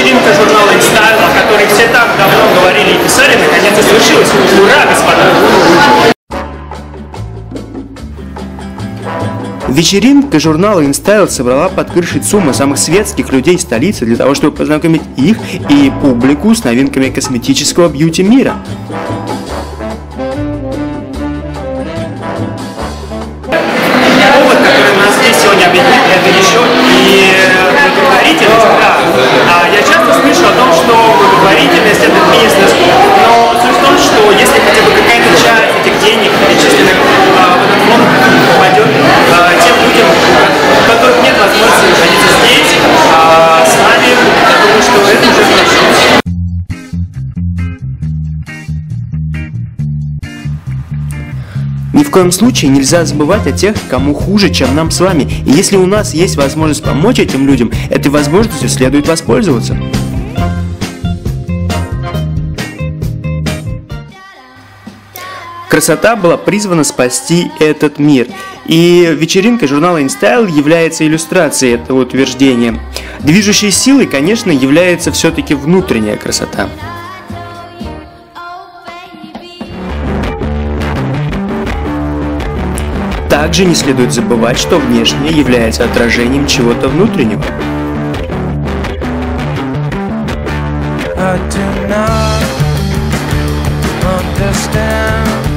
вечеринка журнала InStyle, о которой все так давно говорили и писали, наконец-то свершилась. Ура, господа! Вечеринка журнала InStyle собрала под крышей ЦУМа самых светских людей столицы для того, чтобы познакомить их и публику с новинками косметического бьюти мира. Повод, который нас здесь сегодня объединит, это еще и благотворительность. Да. Я часто слышу о том, что благотворительность — это бизнес, но суть в том, что если хотя бы какая-то часть этих денег, перечисленных в этот фонд, попадет тем людям, у которых нет возможности находиться здесь, с нами, я думаю, что это уже хорошо. Ни в коем случае нельзя забывать о тех, кому хуже, чем нам с вами. И если у нас есть возможность помочь этим людям, этой возможностью следует воспользоваться. Красота была призвана спасти этот мир. И вечеринка журнала InStyle является иллюстрацией этого утверждения. Движущей силой, конечно, является все-таки внутренняя красота. Также не следует забывать, что внешнее является отражением чего-то внутреннего. I do not understand